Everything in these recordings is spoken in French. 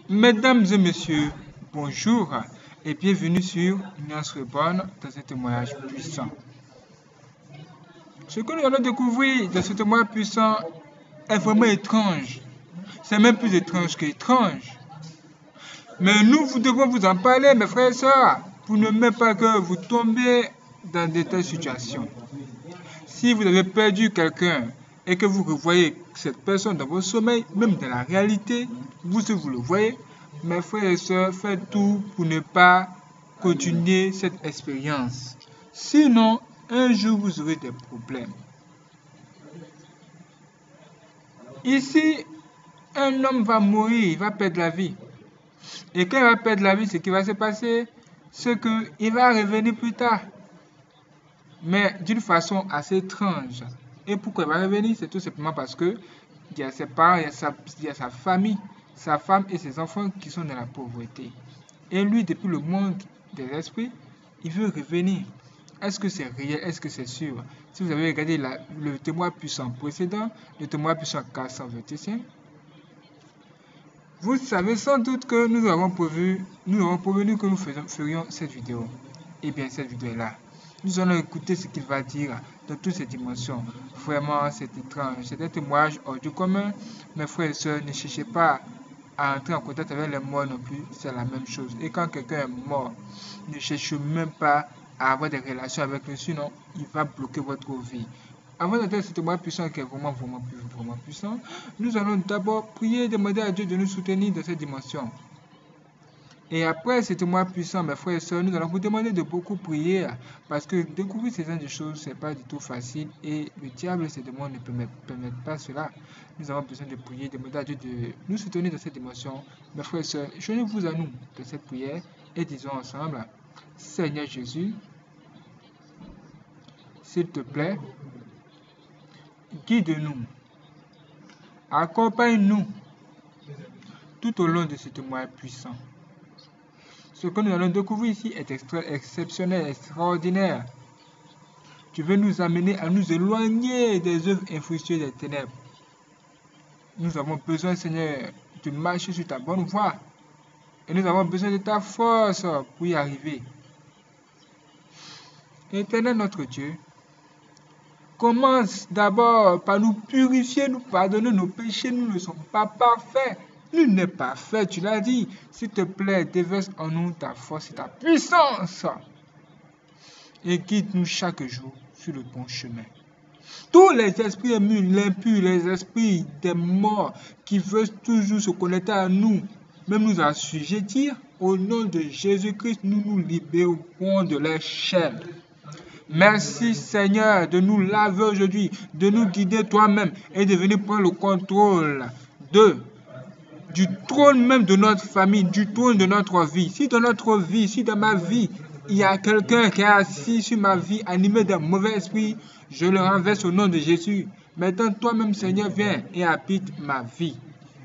Mesdames et messieurs, bonjour et bienvenue sur Nuance Reborn dans un témoignage puissant. Ce que nous allons découvrir dans ce témoignage puissant est vraiment étrange. C'est même plus étrange qu'étrange. Mais nous devons vous en parler, mes frères et sœurs, pour ne même pas que vous tombiez dans de telles situations. Si vous avez perdu quelqu'un et que vous revoyez cette personne dans vos sommeils, même dans la réalité, vous le voyez, mes frères et sœurs, faites tout pour ne pas continuer cette expérience. Sinon, un jour, vous aurez des problèmes. Ici, un homme va mourir, il va perdre la vie. Et quand il va perdre la vie, ce qui va se passer, c'est qu'il va revenir plus tard. Mais d'une façon assez étrange. Et pourquoi il va revenir? C'est tout simplement parce que il y a ses parents, il y a sa famille, sa femme et ses enfants qui sont dans la pauvreté. Et lui, depuis le monde des esprits, il veut revenir. Est-ce que c'est réel? Est-ce que c'est sûr? Si vous avez regardé le témoin puissant précédent, le témoin puissant 425, vous savez sans doute que nous avons prévenu que nous ferions cette vidéo. Et bien, cette vidéo est là. Nous allons écouter ce qu'il va dire dans toutes ces dimensions. Vraiment, c'est étrange. C'est un témoignage hors du commun. Mes frères et sœurs, ne cherchez pas à entrer en contact avec les morts non plus. C'est la même chose. Et quand quelqu'un est mort, ne cherchez même pas à avoir des relations avec lui. Sinon, il va bloquer votre vie. Avant d'entrer ce témoignage puissant qui est vraiment puissant, nous allons d'abord prier et demander à Dieu de nous soutenir dans cette dimension. Et après ce témoignage puissant, mes frères et sœurs, nous allons vous demander de beaucoup prier parce que découvrir ces genre de choses, ce n'est pas du tout facile et le diable et ses démons ne permettent pas cela. Nous avons besoin de prier, de demander à Dieu de nous soutenir dans cette dimension. Mes frères et sœurs, joignez-vous à nous dans cette prière et disons ensemble, Seigneur Jésus, s'il te plaît, guide-nous, accompagne-nous tout au long de ce témoignage puissant. Ce que nous allons découvrir ici est exceptionnel, extraordinaire. Tu veux nous amener à nous éloigner des œuvres infructueuses des ténèbres. Nous avons besoin, Seigneur, de marcher sur ta bonne voie. Et nous avons besoin de ta force pour y arriver. Éternel notre Dieu, commence d'abord par nous purifier, nous pardonner nos péchés. Nous ne sommes pas parfaits. Nul n'est parfait, tu l'as dit. S'il te plaît, déverse en nous ta force et ta puissance. Et guide-nous chaque jour sur le bon chemin. Tous les esprits impurs, les esprits des morts qui veulent toujours se connecter à nous, même nous assujettir, au nom de Jésus-Christ, nous nous libérons de leur chaîne. Merci Seigneur de nous laver aujourd'hui, de nous guider toi-même et de venir prendre le contrôle du trône même de notre famille, du trône de notre vie. Si dans notre vie, si dans ma vie, il y a quelqu'un qui est assis sur ma vie, animé d'un mauvais esprit, je le renverse au nom de Jésus. Maintenant, toi-même, Seigneur, viens et habite ma vie.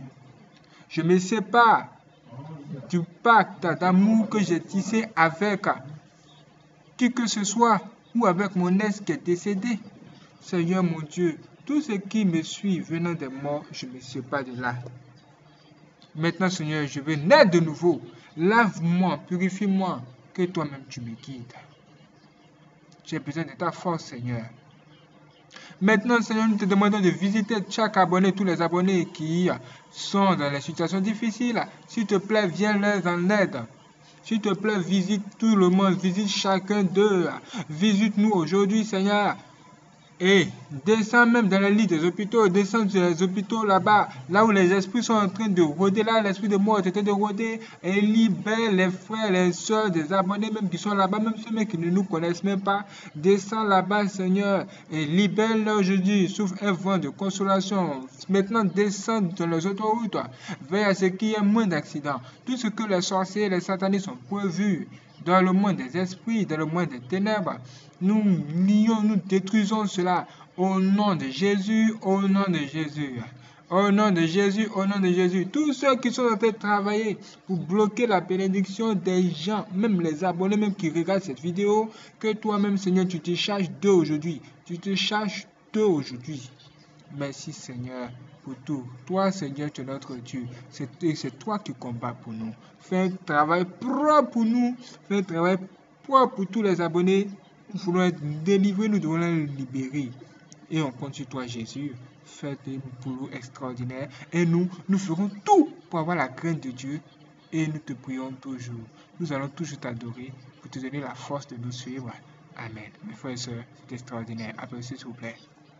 Je me sépare du pacte d'amour que j'ai tissé avec qui que ce soit ou avec mon ex qui est décédé. Seigneur mon Dieu, tout ce qui me suit venant des morts, je me sépare de là. Maintenant, Seigneur, je veux naître de nouveau. Lave-moi, purifie-moi, que toi-même tu me guides. J'ai besoin de ta force, Seigneur. Maintenant, Seigneur, nous te demandons de visiter chaque abonné, tous les abonnés qui sont dans les situations difficiles. S'il te plaît, viens leur en aide. S'il te plaît, visite tout le monde, visite chacun d'eux. Visite-nous aujourd'hui, Seigneur. Et descends même dans les lits des hôpitaux, descends sur les hôpitaux là-bas, là où les esprits sont en train de rôder, là l'esprit de mort est en train de rôder, et libère les frères, les soeurs, des abonnés même qui sont là-bas, même ceux qui ne nous connaissent même pas. Descends là-bas, Seigneur, et libère-les aujourd'hui, souffle un vent de consolation. Maintenant, descends dans les autoroutes, veille à ce qu'il y ait moins d'accidents. Tout ce que les sorciers et les satanistes ont prévu dans le monde des esprits, dans le monde des ténèbres, nous lions, nous détruisons cela au nom de Jésus, au nom de Jésus. Au nom de Jésus, au nom de Jésus. Tous ceux qui sont en train de travailler pour bloquer la bénédiction des gens, même les abonnés, même qui regardent cette vidéo, que toi-même, Seigneur, tu te charges d'eux aujourd'hui. Tu te charges d'eux aujourd'hui. Merci, Seigneur. pour tout. Toi, Seigneur, tu es notre Dieu. C'est toi qui combats pour nous. Fais un travail propre pour nous. Fais un travail propre pour tous les abonnés. Nous voulons être délivrés, nous devons les libérer. Et on compte sur toi, Jésus. Fais un boulot extraordinaire. Et nous ferons tout pour avoir la crainte de Dieu. Et nous te prions toujours. Nous allons toujours t'adorer pour te donner la force de nous suivre. Amen. Mes frères et sœurs, c'est extraordinaire. Applaudissez s'il vous plaît.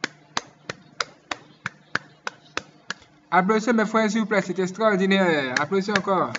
Applaudissez mes frères s'il vous plaît, c'est extraordinaire. Applaudissez encore.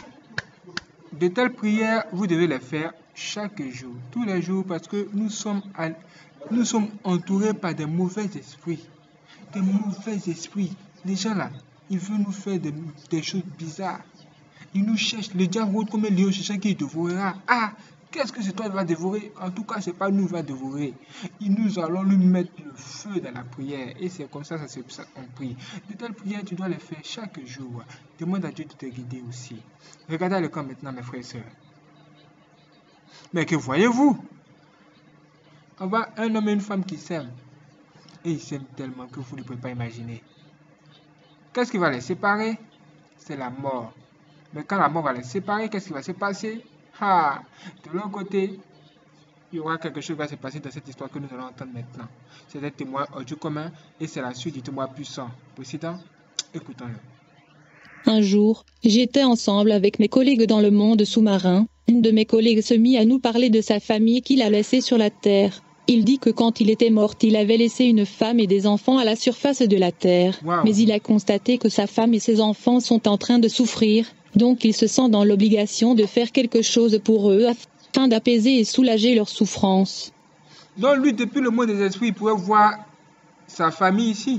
De telles prières, vous devez les faire chaque jour, tous les jours, parce que nous sommes entourés par des mauvais esprits. Des mauvais esprits. Les gens là, ils veulent nous faire des choses bizarres. Ils nous cherchent. Le diable rôde comme un lion cherchant qui dévorera. Ah! Qu'est-ce que c'est toi qui va dévorer? En tout cas, ce n'est pas nous qui va dévorer. Et nous allons lui mettre le feu dans la prière. Et c'est comme ça on prie. De telles prières, tu dois les faire chaque jour. Demande à Dieu de te guider aussi. Regardez le camp maintenant, mes frères et sœurs. Mais que voyez-vous? On voit un homme et une femme qui s'aiment. Et ils s'aiment tellement que vous ne pouvez pas imaginer. Qu'est-ce qui va les séparer? C'est la mort. Mais quand la mort va les séparer, qu'est-ce qui va se passer? Ah, de l'autre côté, il y aura quelque chose qui va se passer dans cette histoire que nous allons entendre maintenant. C'est un témoin audio commun et c'est la suite du témoin puissant. Président, écoutons-le. Un jour, j'étais ensemble avec mes collègues dans le monde sous-marin. Une de mes collègues se mit à nous parler de sa famille qu'il a laissée sur la Terre. Il dit que quand il était mort, il avait laissé une femme et des enfants à la surface de la Terre. Wow. Mais il a constaté que sa femme et ses enfants sont en train de souffrir. Donc il se sent dans l'obligation de faire quelque chose pour eux afin d'apaiser et soulager leur souffrance. Donc lui, depuis le monde des esprits, il pouvait voir sa famille ici.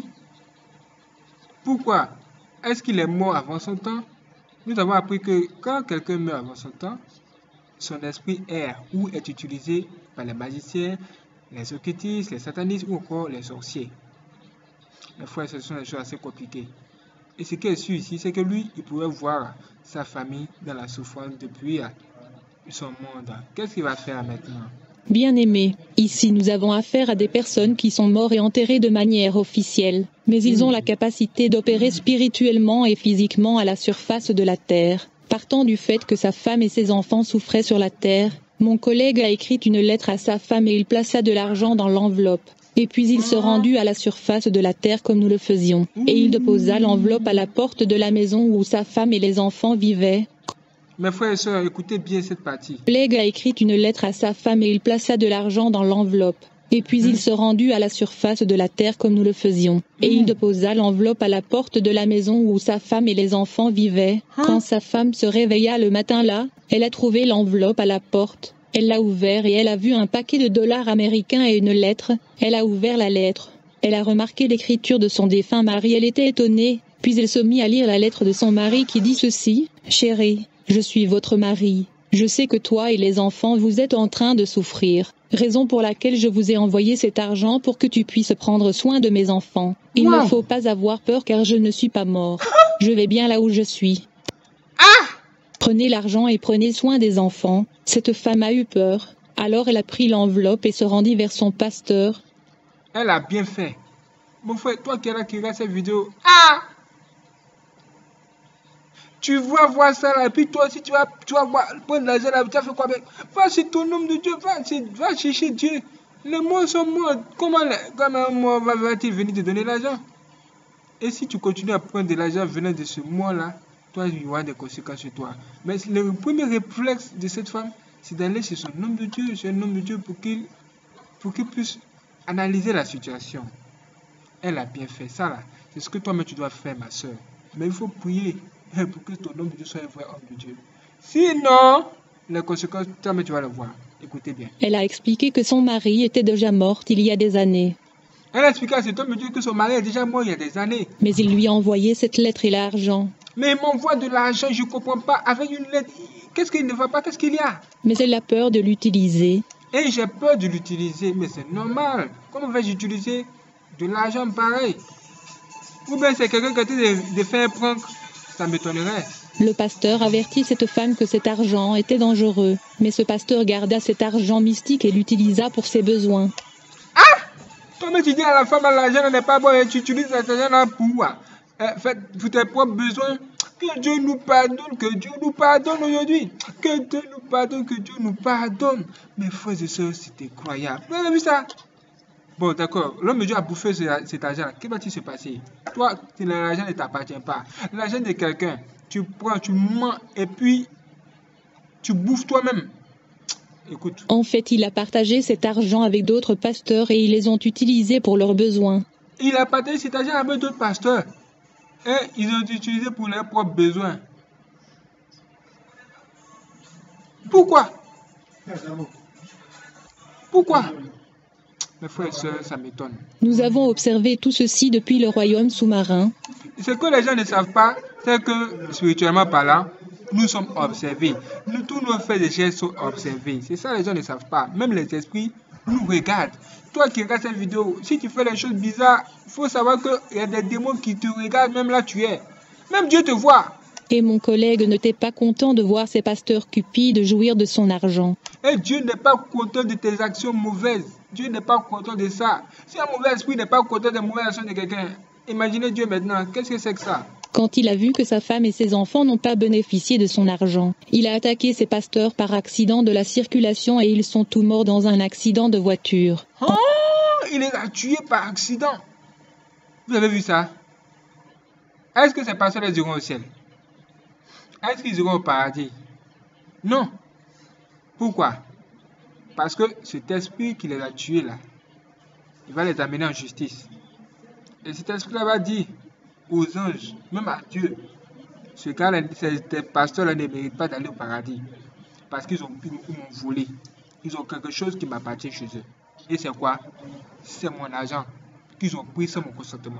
Pourquoi? Est-ce qu'il est mort avant son temps? Nous avons appris que quand quelqu'un meurt avant son temps, son esprit erre ou est utilisé par les magiciens, les occultistes, les satanistes ou encore les sorciers. Les frères, ce sont des choses assez compliquées. Et ce qui est sûr ici, c'est que lui, il pouvait voir sa famille dans la souffrance depuis son monde. Qu'est-ce qu'il va faire maintenant? Bien-aimés, ici nous avons affaire à des personnes qui sont mortes et enterrées de manière officielle, mais ils ont la capacité d'opérer spirituellement et physiquement à la surface de la Terre. Partant du fait que sa femme et ses enfants souffraient sur la Terre, mon collègue a écrit une lettre à sa femme et il plaça de l'argent dans l'enveloppe. Et puis il se rendit à la surface de la terre comme nous le faisions, et il déposa l'enveloppe à la porte de la maison où sa femme et les enfants vivaient. Mes frères et sœurs, écoutez bien cette partie. Mon collègue a écrit une lettre à sa femme et il plaça de l'argent dans l'enveloppe. Et puis il se rendit à la surface de la terre comme nous le faisions, et il déposa l'enveloppe à la porte de la maison où sa femme et les enfants vivaient. Quand sa femme se réveilla le matin là, elle a trouvé l'enveloppe à la porte. Elle l'a ouvert et elle a vu un paquet de dollars américains et une lettre. Elle a ouvert la lettre. Elle a remarqué l'écriture de son défunt mari. Elle était étonnée. Puis elle se mit à lire la lettre de son mari qui dit ceci. « Chérie, je suis votre mari. Je sais que toi et les enfants vous êtes en train de souffrir. Raison pour laquelle je vous ai envoyé cet argent pour que tu puisses prendre soin de mes enfants. Il ne faut pas avoir peur car je ne suis pas mort. Je vais bien là où je suis. Prenez l'argent et prenez soin des enfants. » Cette femme a eu peur. Alors elle a pris l'enveloppe et se rendit vers son pasteur. Elle a bien fait. Mon frère, toi qui regardes cette vidéo, tu vas voir ça là, et puis toi aussi tu vas prendre l'argent là, tu vas faire quoi avec? Va chez ton homme de Dieu, va chercher Dieu. Les mots sont morts. Comment un mort va-t-il venir te donner l'argent? Et si tu continues à prendre de l'argent venant de ce mort là, toi, il y aura des conséquences sur toi. Mais le premier réflexe de cette femme, c'est d'aller chez son homme de Dieu, pour qu'il puisse analyser la situation. Elle a bien fait ça là. C'est ce que toi-même tu dois faire, ma soeur. Mais il faut prier pour que ton homme de Dieu soit un vrai homme de Dieu. Sinon, les conséquences, toi-même tu vas le voir. Écoutez bien. Elle a expliqué que son mari était déjà mort il y a des années. Elle a expliqué à cet homme de Dieu que son mari est déjà mort il y a des années. Mais il lui a envoyé cette lettre et l'argent. Mais il m'envoie de l'argent, je ne comprends pas. Avec une lettre, qu'est-ce qu'il ne va pas? Qu'est-ce qu'il y a? Mais elle a peur de l'utiliser. Et j'ai peur de l'utiliser, mais c'est normal. Comment vais-je utiliser de l'argent pareil? Ou bien c'est quelqu'un qui a été de faire un prank? Ça m'étonnerait. Le pasteur avertit cette femme que cet argent était dangereux. Mais ce pasteur garda cet argent mystique et l'utilisa pour ses besoins. Toi-même tu dis à la femme, l'argent n'est pas bon et tu utilises cet argent là pour quoi? Faites pour tes propres besoins. Que Dieu nous pardonne, que Dieu nous pardonne aujourd'hui. Que Dieu nous pardonne, que Dieu nous pardonne. Mes frères et sœurs, c'est incroyable. Vous avez vu ça? Bon, d'accord. L'homme de Dieu a bouffé cet argent. Que va-t-il se passer? Toi, l'argent ne t'appartient pas. L'argent de quelqu'un, tu prends, tu mens et puis tu bouffes toi-même. Écoute. En fait, il a partagé cet argent avec d'autres pasteurs et ils les ont utilisés pour leurs besoins. Il a partagé cet argent avec d'autres pasteurs et ils ont utilisé pour leurs propres besoins. Pourquoi? Pourquoi? Mes frères et sœurs, ça m'étonne. Nous avons observé tout ceci depuis le royaume sous-marin. Ce que les gens ne savent pas, c'est que spirituellement parlant, nous sommes observés. Tous nos faits et gestes sont observés. C'est ça les gens ne savent pas. Même les esprits nous regardent. Toi qui regardes cette vidéo, si tu fais des choses bizarres, il faut savoir qu'il y a des démons qui te regardent, même là tu es. Même Dieu te voit. Et mon collègue n'était pas content de voir ces pasteurs cupides jouir de son argent. Et Dieu n'est pas content de tes actions mauvaises. Dieu n'est pas content de ça. Si un mauvais esprit n'est pas content des mauvaises actions de quelqu'un, imaginez Dieu maintenant. Qu'est-ce que c'est que ça? Quand il a vu que sa femme et ses enfants n'ont pas bénéficié de son argent, il a attaqué ces pasteurs par accident de la circulation et ils sont tous morts dans un accident de voiture. Oh, il les a tués par accident. Vous avez vu ça? Est-ce que ces pasteurs les iront au ciel? Est-ce qu'ils iront au paradis? Non. Pourquoi? Parce que cet esprit qui les a tués là, il va les amener en justice. Et cet esprit-là va dire aux anges, même à Dieu, ces pasteurs-là ne méritent pas d'aller au paradis. Parce qu'ils m'ont volé. Ils ont quelque chose qui m'appartient chez eux. Et c'est quoi? C'est mon argent qu'ils ont pris sans mon consentement.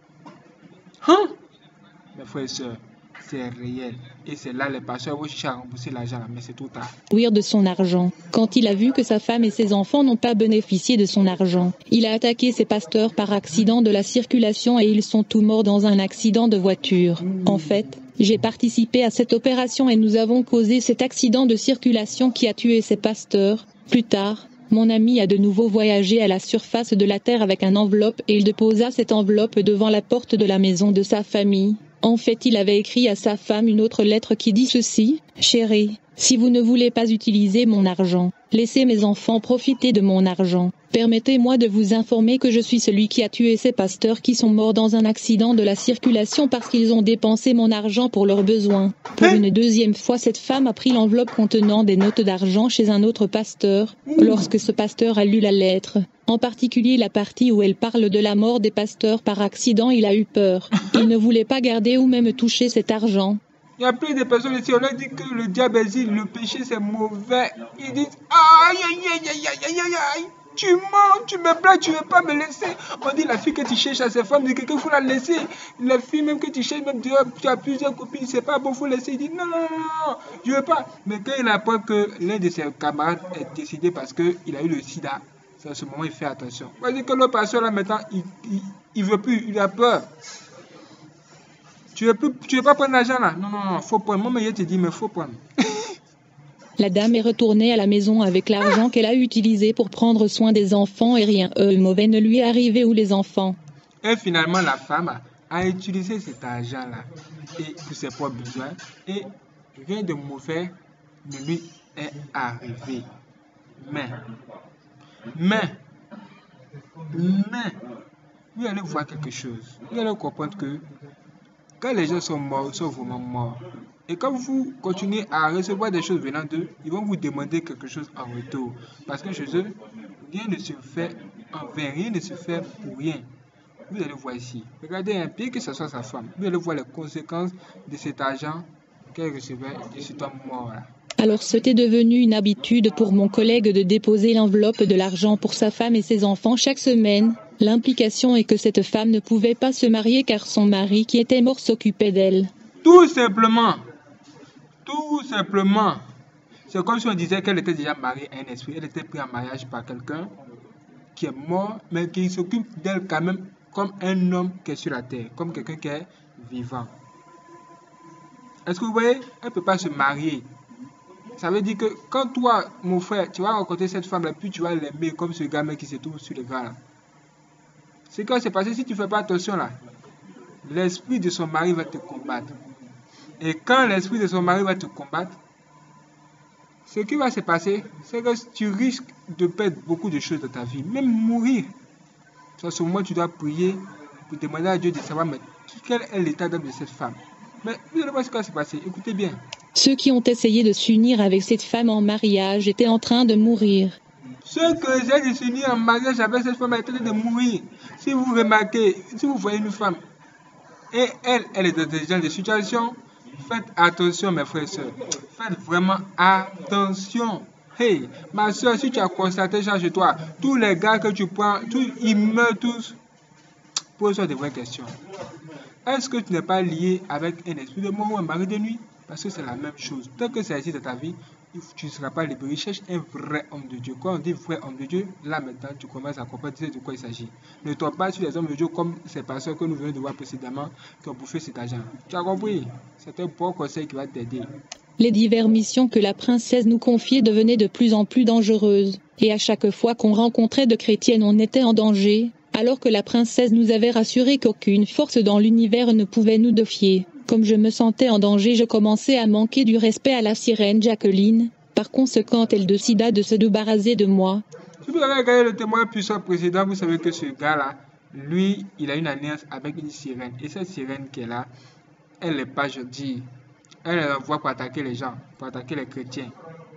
Hein? Mes frères et sœurs, c'est réel. Et c'est là les pasteurs vont chercher à rembourser l'argent, mais c'est trop tard. Jouir de son argent. Quand il a vu que sa femme et ses enfants n'ont pas bénéficié de son argent, il a attaqué ces pasteurs par accident de la circulation et ils sont tous morts dans un accident de voiture. En fait, j'ai participé à cette opération et nous avons causé cet accident de circulation qui a tué ces pasteurs. Plus tard, mon ami a de nouveau voyagé à la surface de la terre avec une enveloppe et il déposa cette enveloppe devant la porte de la maison de sa famille. En fait, il avait écrit à sa femme une autre lettre qui dit ceci: « Chérie, si vous ne voulez pas utiliser mon argent, laissez mes enfants profiter de mon argent. Permettez-moi de vous informer que je suis celui qui a tué ces pasteurs qui sont morts dans un accident de la circulation parce qu'ils ont dépensé mon argent pour leurs besoins. » Pour une deuxième fois, cette femme a pris l'enveloppe contenant des notes d'argent chez un autre pasteur. Lorsque ce pasteur a lu la lettre, en particulier la partie où elle parle de la mort des pasteurs par accident, il a eu peur. Il ne voulait pas garder ou même toucher cet argent. Il y a plein de personnes ici, on a dit que le diable existe, le péché c'est mauvais. Ils disent aïe aïe aïe aïe aïe aïe aïe, tu mens, tu me blagues, tu ne veux pas me laisser. On dit la fille que tu cherches à ses femmes, dit quelqu'un faut la laisser. La fille même que tu cherches, même tu as plusieurs copines, c'est pas bon, faut laisser. Il dit non, non, non, non, je veux pas. Mais quand il apprend que l'un de ses camarades est décédé parce qu'il a eu le sida, c'est à ce moment il fait attention. On dit que le pasteur là maintenant, il veut plus, il a peur. Tu veux pas prendre l'argent là? Non, non, non, faut prendre. Moi, je te dis, mais faut prendre. La dame est retournée à la maison avec l'argent qu'elle a utilisé pour prendre soin des enfants et rien mauvais ne lui est arrivé ou les enfants. Et finalement, la femme a utilisé cet argent-là pour ses propres besoins et rien de mauvais ne lui est arrivé. Mais, vous allez voir quelque chose. Vous allez comprendre que quand les gens sont morts, ils sont vraiment morts. Et quand vous continuez à recevoir des choses venant d'eux, ils vont vous demander quelque chose en retour. Parce que chez eux, rien ne se fait en vain, rien ne se fait pour rien. Vous allez voir ici. Regardez un peu que ce soit sa femme. Vous allez voir les conséquences de cet argent qu'elle recevait de cet homme mort-là. Alors c'était devenu une habitude pour mon collègue de déposer l'enveloppe de l'argent pour sa femme et ses enfants chaque semaine. L'implication est que cette femme ne pouvait pas se marier car son mari qui était mort s'occupait d'elle. Tout simplement. Tout simplement. C'est comme si on disait qu'elle était déjà mariée à un esprit. Elle était prise en mariage par quelqu'un qui est mort, mais qui s'occupe d'elle quand même comme un homme qui est sur la terre, comme quelqu'un qui est vivant. Est-ce que vous voyez? Elle ne peut pas se marier. Ça veut dire que quand toi, mon frère, tu vas rencontrer cette femme-là, puis tu vas l'aimer comme ce gamin qui se trouve sur le gars là. C'est quoi c'est passé si tu ne fais pas attention là. l'esprit de son mari va te combattre. Et quand l'esprit de son mari va te combattre, ce qui va se passer, c'est que tu risques de perdre beaucoup de choses dans ta vie, même mourir. À ce moment, tu dois prier pour demander à Dieu de savoir mais, quel est l'état d'âme de cette femme. Mais vous allez voir ce qui va se passer. Écoutez bien. Ceux qui ont essayé de s'unir avec cette femme en mariage étaient en train de mourir. Ceux que j'ai de s'unir en mariage avec cette femme étaient en train de mourir. Si vous remarquez, si vous voyez une femme et elle est dans ce genre de situation, faites attention mes frères et sœurs. Faites vraiment attention. Hey, ma soeur, si tu as constaté ça chez toi, tous les gars que tu prends, ils meurent tous. Pose-toi de vraies questions. Est-ce que tu n'es pas lié avec un esprit de mort ou un mari de nuit? Parce que c'est la même chose. Tant que ça existe dans ta vie, tu ne seras pas libéré. Cherche un vrai homme de Dieu. Quand on dit vrai homme de Dieu, là maintenant, tu commences à comprendre de quoi il s'agit. Ne tombe pas sur les hommes de Dieu comme ces pasteurs que nous venons de voir précédemment qui ont bouffé cet argent. Tu as compris? C'est un bon conseil qui va t'aider. Les diverses missions que la princesse nous confiait devenaient de plus en plus dangereuses. Et à chaque fois qu'on rencontrait de chrétiennes, on était en danger, alors que la princesse nous avait rassuré qu'aucune force dans l'univers ne pouvait nous défier. Comme je me sentais en danger, je commençais à manquer du respect à la sirène Jacqueline. Par conséquent, elle décida de se débarrasser de moi. Si vous avez regardé le témoin puissant précédent, vous savez que ce gars-là, lui, il a une alliance avec une sirène. Et cette sirène qui est là, elle n'est pas gentille. Elle envoie pour attaquer les gens, pour attaquer les chrétiens.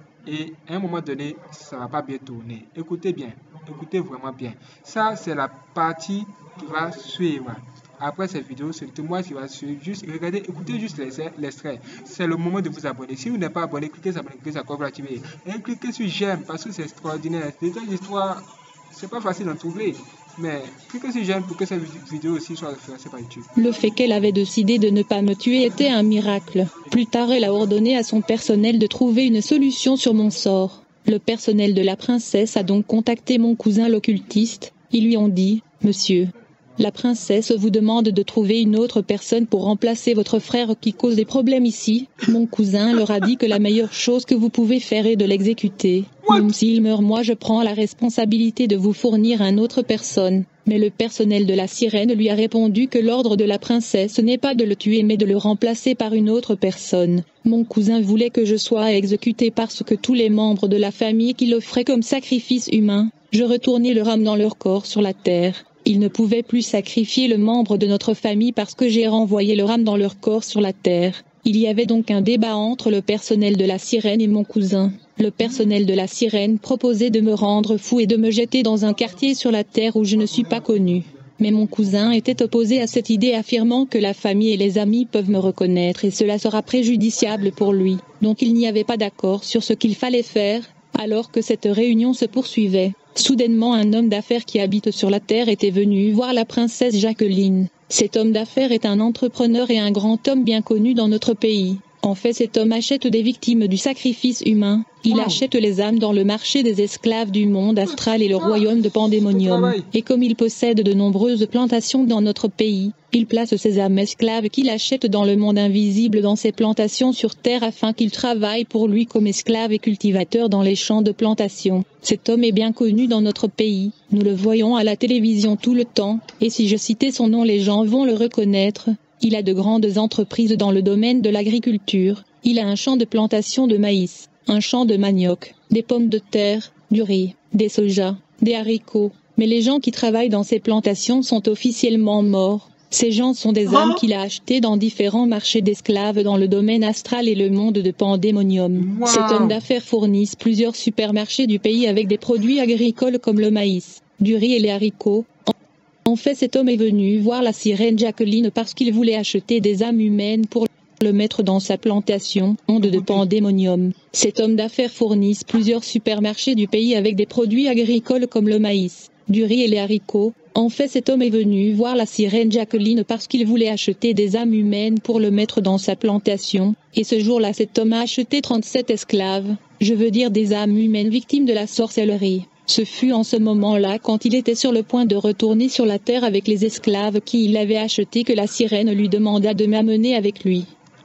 Et à un moment donné, ça ne va pas bien tourner. Écoutez bien, écoutez vraiment bien. Ça, c'est la partie qui va suivre. Après cette vidéo, c'est le témoin qui va suivre. Juste regardez, écoutez juste l'extrait. C'est le moment de vous abonner. Si vous n'êtes pas abonné, cliquez sur abonner, cliquez sur la cloche pour l'activer. Et cliquez sur j'aime parce que c'est extraordinaire. Les histoires, c'est pas facile d'en trouver. Mais cliquez sur j'aime pour que cette vidéo aussi soit référencée par YouTube. Le fait qu'elle avait décidé de ne pas me tuer était un miracle. Plus tard, elle a ordonné à son personnel de trouver une solution sur mon sort. Le personnel de la princesse a donc contacté mon cousin l'occultiste. Ils lui ont dit « Monsieur, la princesse vous demande de trouver une autre personne pour remplacer votre frère qui cause des problèmes ici. » Mon cousin leur a dit que la meilleure chose que vous pouvez faire est de l'exécuter. Même s'il meurt, moi je prends la responsabilité de vous fournir une autre personne. Mais le personnel de la sirène lui a répondu que l'ordre de la princesse n'est pas de le tuer mais de le remplacer par une autre personne. Mon cousin voulait que je sois exécuté parce que tous les membres de la famille qui l'offraient comme sacrifice humain, je retournais leur âme dans leur corps sur la terre. Ils ne pouvaient plus sacrifier le membre de notre famille parce que j'ai renvoyé leur âme dans leur corps sur la terre. Il y avait donc un débat entre le personnel de la sirène et mon cousin. Le personnel de la sirène proposait de me rendre fou et de me jeter dans un quartier sur la terre où je ne suis pas connu. Mais mon cousin était opposé à cette idée, affirmant que la famille et les amis peuvent me reconnaître et cela sera préjudiciable pour lui. Donc il n'y avait pas d'accord sur ce qu'il fallait faire, alors que cette réunion se poursuivait. Soudainement, un homme d'affaires qui habite sur la terre était venu voir la princesse Jacqueline. Cet homme d'affaires est un entrepreneur et un grand homme bien connu dans notre pays. En fait, cet homme achète des victimes du sacrifice humain. Il achète les âmes dans le marché des esclaves du monde astral et le royaume de Pandémonium. Et comme il possède de nombreuses plantations dans notre pays, il place ces âmes esclaves qu'il achète dans le monde invisible dans ses plantations sur terre afin qu'ils travaillent pour lui comme esclaves et cultivateurs dans les champs de plantation. Cet homme est bien connu dans notre pays. Nous le voyons à la télévision tout le temps, et si je citais son nom, les gens vont le reconnaître. Il a de grandes entreprises dans le domaine de l'agriculture. Il a un champ de plantation de maïs, un champ de manioc, des pommes de terre, du riz, des sojas, des haricots. Mais les gens qui travaillent dans ces plantations sont officiellement morts. Ces gens sont des âmes qu'il a achetées dans différents marchés d'esclaves dans le domaine astral et le monde de Pandémonium. Cet homme d'affaires fournit plusieurs supermarchés du pays avec des produits agricoles comme le maïs, du riz et les haricots. En fait, cet homme est venu voir la sirène Jacqueline parce qu'il voulait acheter des âmes humaines pour le mettre dans sa plantation, monde de Pandémonium. Cet homme d'affaires fournit plusieurs supermarchés du pays avec des produits agricoles comme le maïs, du riz et les haricots. En fait, cet homme est venu voir la sirène Jacqueline parce qu'il voulait acheter des âmes humaines pour le mettre dans sa plantation. Et ce jour-là, cet homme a acheté 37 esclaves, je veux dire des âmes humaines victimes de la sorcellerie. Ce fut en ce moment-là, quand il était sur le point de retourner sur la terre avec les esclaves qu'il avait achetés, que la sirène lui demanda de m'amener avec lui.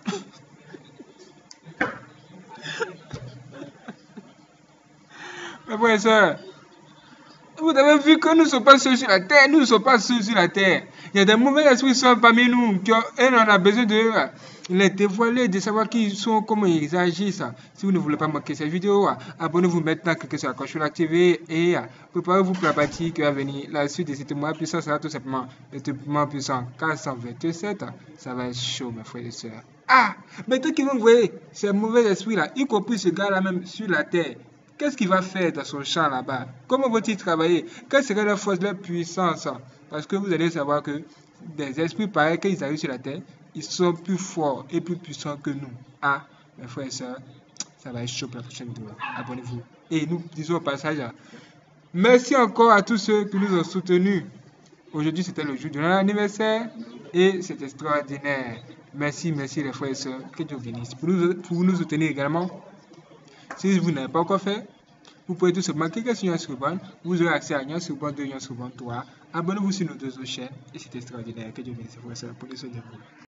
Mes frères et sœurs, vous avez vu que nous ne sommes pas seuls sur la terre, nous ne sommes pas seuls sur la terre. Il y a des mauvais esprits qui sont parmi nous, et on a besoin de les dévoiler, de savoir qui ils sont, comment ils agissent. Si vous ne voulez pas manquer cette vidéo, abonnez-vous maintenant, cliquez sur la cloche pour l'activer et préparez-vous pour la partie qui va venir. La suite de ce témoin puissant sera tout simplement le témoin puissant 427. Ça va être chaud, mes frères et sœurs. Ah, maintenant qu'ils vont voir ces mauvais esprits-là, y compris ce gars-là même sur la terre, qu'est-ce qu'il va faire dans son champ là-bas? Comment vont-ils travailler? Quelle serait leur force, leur puissance? Parce que vous allez savoir que des esprits pareils, quand ils arrivent sur la terre, ils sont plus forts et plus puissants que nous. Ah, mes frères et sœurs, ça va être chaud pour la prochaine vidéo. Abonnez-vous. Et nous disons au passage, merci encore à tous ceux qui nous ont soutenus. Aujourd'hui, c'était le jour de notre anniversaire et c'est extraordinaire. Merci les frères et sœurs. Que Dieu bénisse. Pour nous soutenir également, si vous n'avez pas encore fait, vous pouvez tout simplement cliquer sur Yansouban. Vous aurez accès à Yansouban 2, Yansouban 3. Abonnez-vous sur nos deux autres chaînes et c'est extraordinaire. Que Dieu bénisse, frères et sœurs. Prenez soin de vous.